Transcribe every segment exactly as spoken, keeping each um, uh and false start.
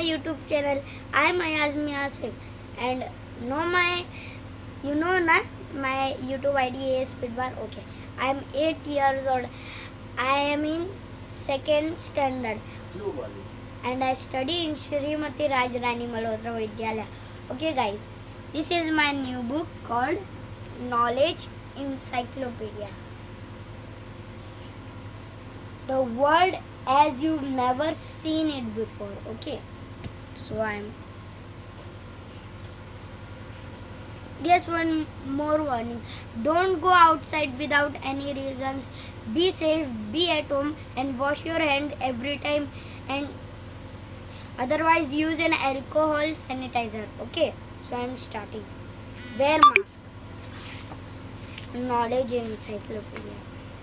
YouTube channel. I am Ayaz Miyasik and know my you know na my YouTube I D is Fitbar. Okay, I am eight years old. I am in second standard and I study in Shrimati Rajrani Malhotra Vidyalaya. Okay guys, this is my new book called Knowledge Encyclopedia. The world as you've never seen it before. Okay, so I'm Guess one more warning. Don't go outside without any reasons. Be safe, be at home and wash your hands every time, and otherwise use an alcohol sanitizer. Okay, so I'm starting. Wear mask. Knowledge Encyclopedia.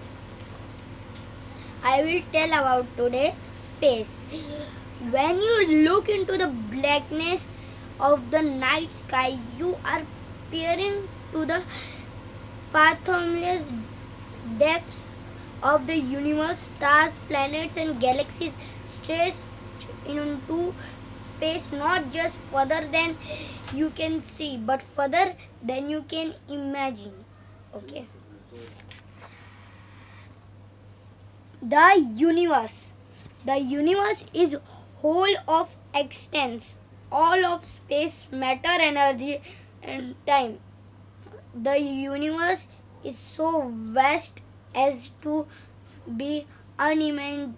I will tell about today space. When you look into the blackness of the night sky, you are peering to the fathomless depths of the universe. Stars, planets and galaxies stretch into space, not just further than you can see, but further than you can imagine. Okay. The universe. The universe is whole of existence, all of space, matter, energy and time. The universe is so vast as to be unimagin-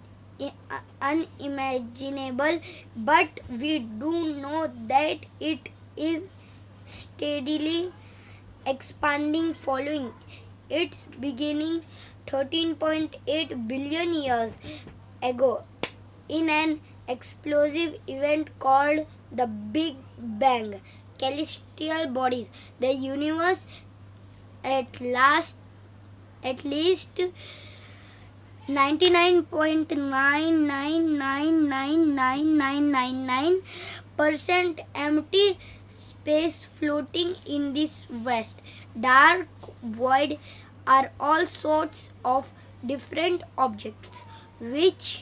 unimaginable, but we do know that it is steadily expanding following its beginning thirteen point eight billion years ago in an explosive event called the Big Bang. Celestial bodies. The universe at last at least ninety-nine point nine nine nine nine nine nine nine nine percent empty space floating in this vast dark void are all sorts of different objects which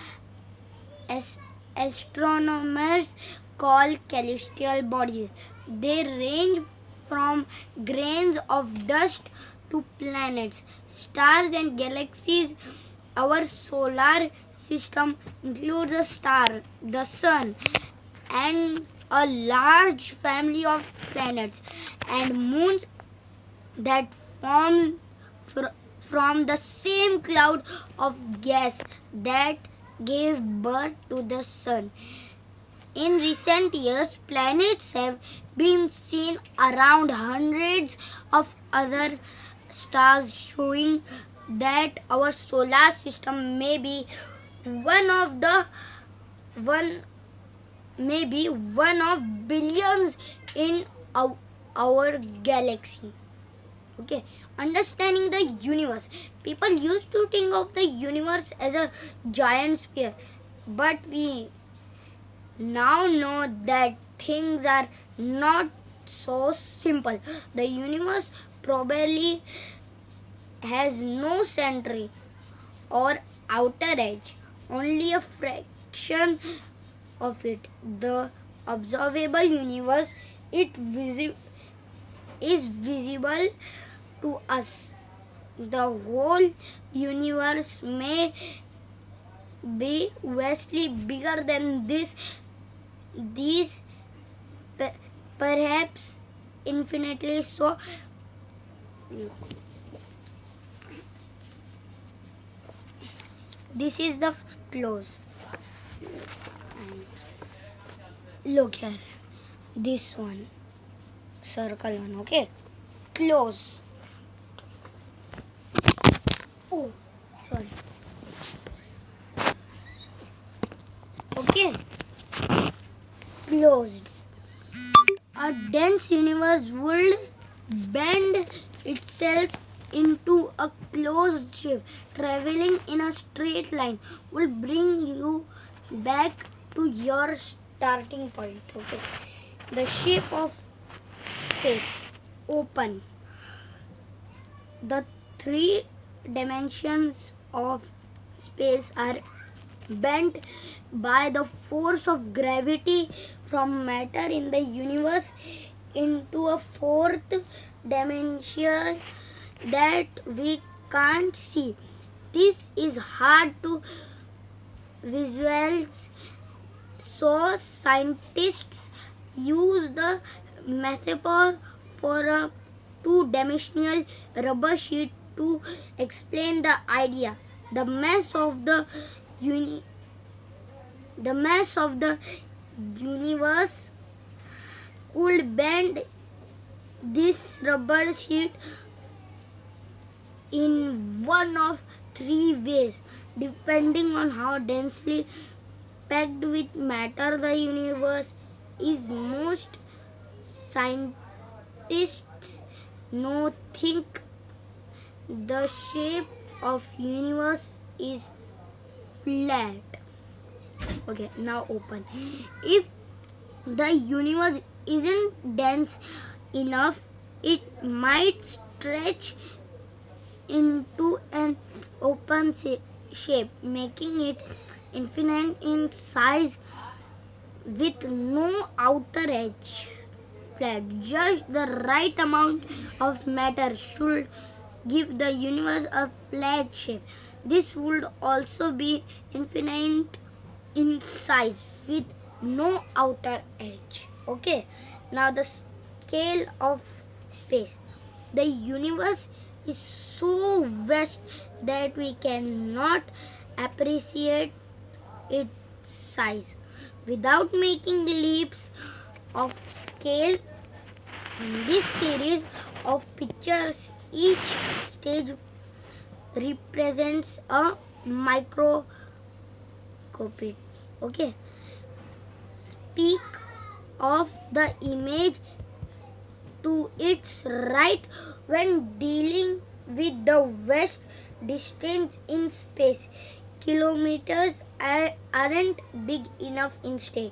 as astronomers call celestial bodies. They range from grains of dust to planets, stars and galaxies. Our solar system includes a star, the sun, and a large family of planets and moons that form fr- from the same cloud of gas that gave birth to the sun. In recent years, planets have been seen around hundreds of other stars, showing that our solar system may be one of the one maybe one of billions in our, our galaxy. Okay, understanding the universe. People used to think of the universe as a giant sphere, but we now know that things are not so simple. The universe probably has no center or outer edge, only a fraction of it. The observable universe it visi- is visible to us. The whole universe may be vastly bigger than this these per- perhaps infinitely so. This is the close. Look here, this one circle one. Okay, close. Oh, sorry. Okay, closed. A dense universe would bend itself into a closed shape. Traveling in a straight line will bring you back to your starting point. Okay. The shape of space open. The three dimensions of space are bent by the force of gravity from matter in the universe into a fourth dimension that we can't see. This is hard to visualize, so scientists use the metaphor for a two-dimensional rubber sheet to explain the idea. The mass of the uni the mass of the universe could bend this rubber sheet in one of three ways, depending on how densely packed with matter the universe is. Most scientists now think the shape of universe is flat. Okay, now open. If the universe isn't dense enough, it might stretch into an open shape, making it infinite in size with no outer edge. Flat. Just the right amount of matter should give the universe a flat shape. This would also be infinite in size with no outer edge. Okay, now the scale of space. The universe is so vast that we cannot appreciate its size without making leaps of scale. In this series of pictures, each stage represents a microscopic. Okay, speak of the image to its right when dealing with the vast distance in space. Kilometers are, aren't big enough instead.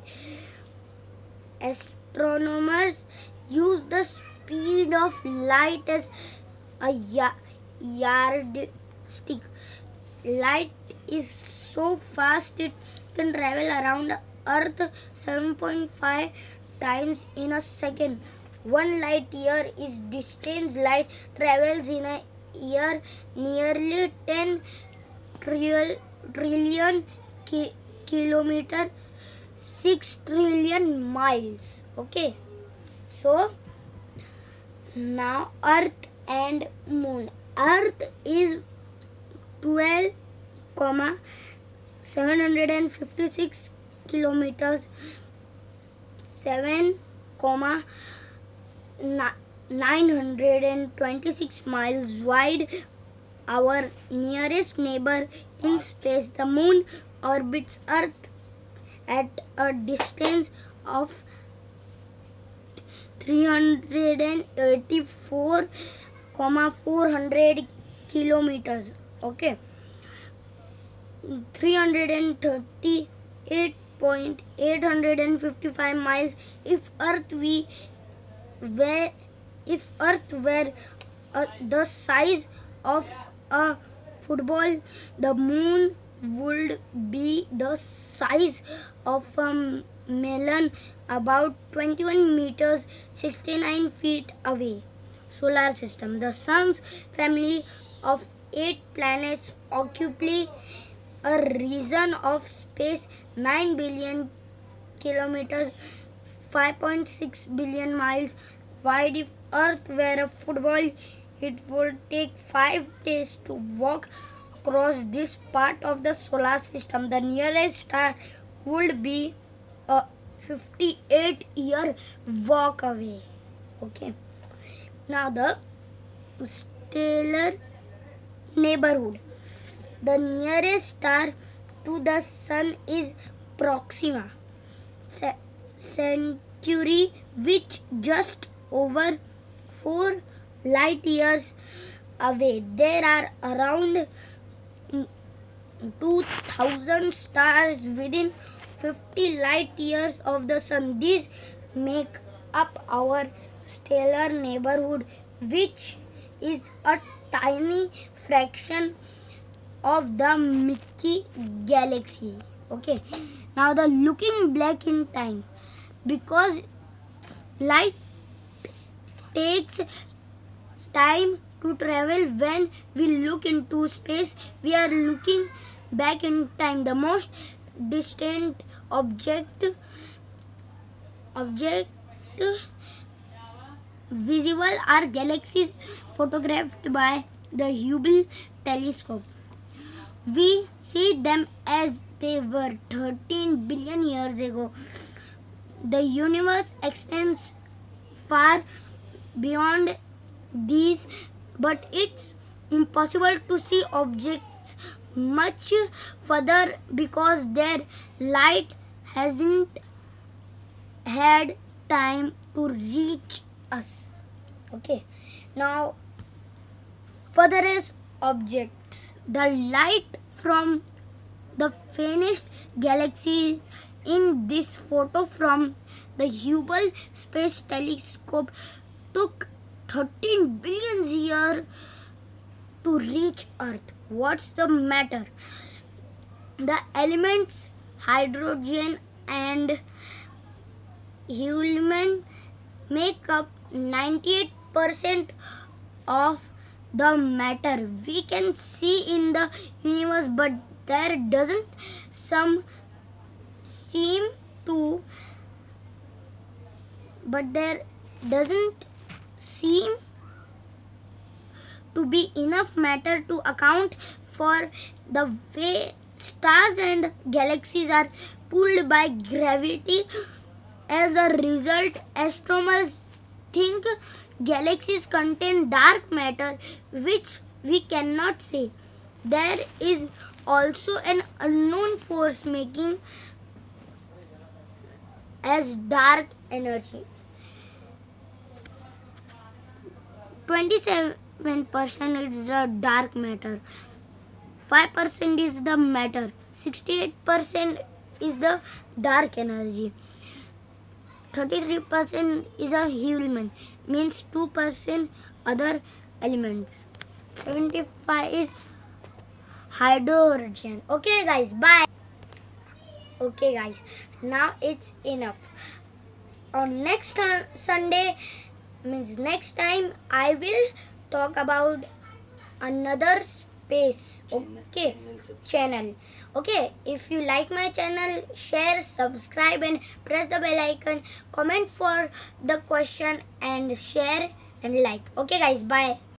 Astronomers use the speed of light as a yardstick. Light is so fast it can travel around Earth seven point five times in a second. One light year is distance light travels in a year, nearly ten trillion ki kilometer, six trillion miles. Okay, so now Earth and Moon. Earth is twelve comma seven hundred fifty-six kilometers, seven comma nine hundred twenty-six miles wide. Our nearest neighbor in space, the Moon, orbits Earth at a distance of three hundred eighty-four comma four hundred kilometers. Okay, three hundred thirty-eight point eight five five miles. If Earth we were if Earth were uh, the size of a football, the Moon would be the size of a melon, about twenty-one meters, sixty-nine feet away. Solar system. The Sun's family of eight planets occupy a region of space nine billion kilometers, five point six billion miles wide. If Earth were a football, it would take five days to walk across this part of the solar system. The nearest star would be a fifty-eight year walk away. Okay. Now the stellar neighborhood. The nearest star to the Sun is Proxima Centauri, which just over four light years away. There are around two thousand stars within fifty light years of the Sun. These make up our stellar neighborhood, which is a tiny fraction of the Milky Galaxy. Okay, now the looking back in time, because light takes time to travel. When we look into space, we are looking back in time. The most distant object object visible are galaxies photographed by the Hubble telescope. We see them as they were thirteen billion years ago. The universe extends far beyond these, but it's impossible to see objects much further because their light hasn't had time to reach us. Okay, now furthest objects. The light from the faintest galaxy in this photo from the Hubble Space Telescope took thirteen billion years to reach Earth. What's the matter? The elements hydrogen and helium make up ninety-eight percent of the matter we can see in the universe, but there doesn't some seem to but there doesn't seem to be enough matter to account for the way stars and galaxies are pulled by gravity. As a result, astronomers think galaxies contain dark matter which we cannot see. There is also an unknown force making as dark energy. twenty-seven percent is the dark matter, five percent is the matter, sixty-eight percent is the dark energy, thirty-three percent is a helium, means two percent other elements, seventy-five is hydrogen. Okay guys, bye. Okay guys, now it's enough. On next uh, Sunday, means next time, I will talk about another space. Okay, channel. Okay, if you like my channel, share, subscribe and press the bell icon. Comment for the question and share and like. Okay guys, bye.